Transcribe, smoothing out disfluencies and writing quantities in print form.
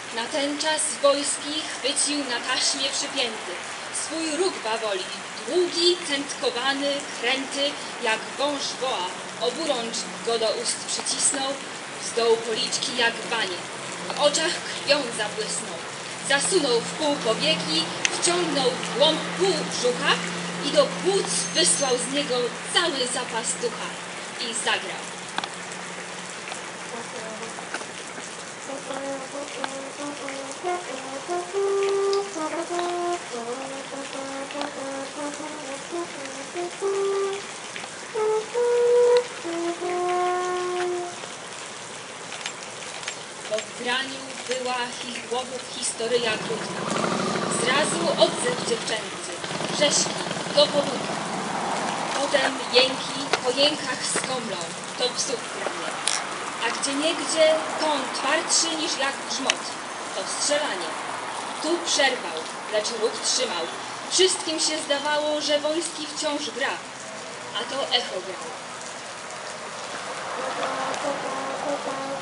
Na ten czas wojski chwycił na taśmie przypięty swój róg bawoli, długi, tętkowany, kręty, jak wąż woła, oburącz go do ust przycisnął, z dołu policzki jak banie, w oczach krwią zabłysnął, zasunął w pół powieki, wciągnął w głąb pół brzucha i do płuc wysłał z niego cały zapas ducha i zagrał. Bo w graniu była historyja krótka. Zrazu odzew dziewczęcy, wrześki do pobudki. Potem jęki po jękach skomlą, to psów granie. A gdzieniegdzie ton twardszy niż jak grzmot, to strzelanie. Tu przerwał, lecz róg trzymał. Wszystkim się zdawało, że wojski wciąż gra, a to echo grało.